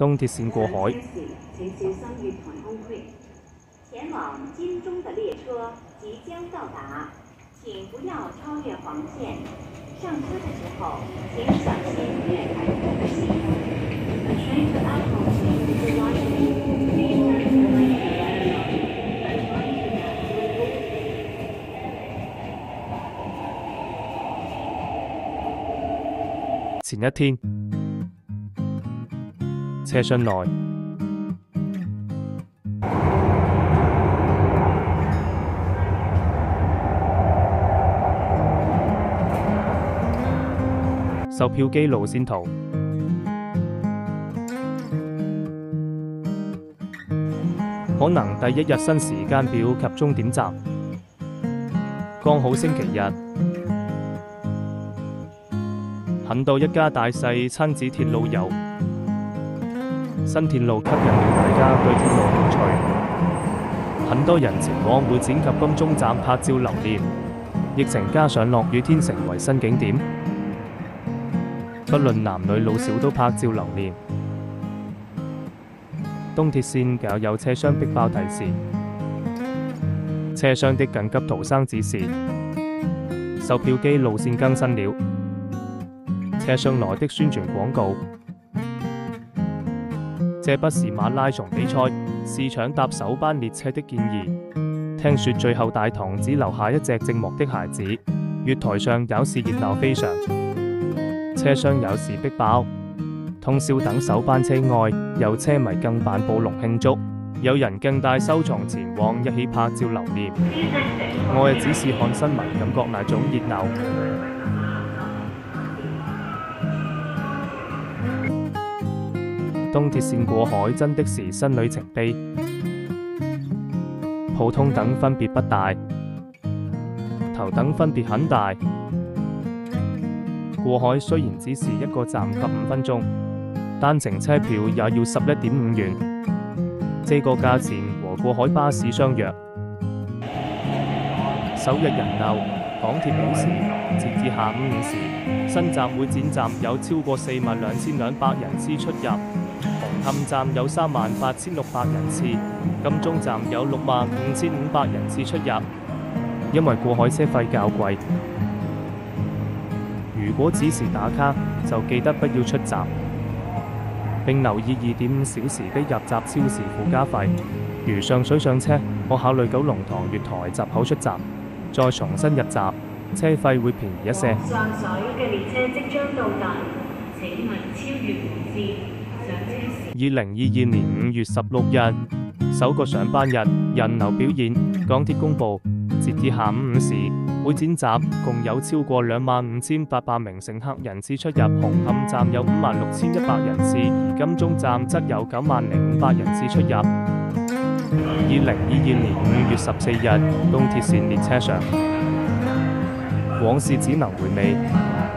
東鐵線過海。 請小心月台空隙。前往金鐘的列車即將到達，請不要超越黃線。上車的時候，請小心月台空隙。The train to approaching is arriving. 前一天，車廂內售票機路線圖，可能第一日新時間表及終點站，剛好星期日。很多一家大細親子鐵路遊，新鐵路吸引了大家對鐵路興趣。很多人前往會展及金鐘站拍照留念。疫情加上落雨天成為新景點，不論男女老少都拍照留念。東鐵線搞有車廂逼爆提示，車廂的緊急逃生指示，售票機路線更新了。車廂內的宣傳廣告，這不是馬拉松比賽，是搶搭首班列車的建議。聽說最後大堂只留下一隻寂寞的孩子，月台上有時熱鬧非常，車廂有時逼爆。通宵等首班車外，有車迷更辦暴龍慶祝，有人更帶收藏前往一起拍照留念。我也只是看新聞，感覺那種熱鬧。東鐵線過海真的是新里程碑，普通等分別不大，頭等分別很大。過海雖然只是一個站及5分鐘，單程車票也要11.5元，這個價錢和過海巴士相若。首日人流，港鐵表示，截至下午5時，新站會展站有超過42200人次出入。紅磡站有38600人次，金鐘站有65500人次出入。因為過海車費較貴，如果只是打卡，就記得不要出閘，並留意2.5小時的入閘超時附加費。如上水上車，可考慮九龍塘月台閘口出閘，再重新入閘，車費會便宜一些。 上水嘅列車即將到達，請勿超越紅線。 2022年5月16日，首個上班日，人流表現，港鐵公佈，截至下午5時，會展站共有超過25800名乘客人次出入，紅磡站有56100人次，而金鐘站則有90500人次出入。2022年5月14日，東鐵線列車上，往事只能回味。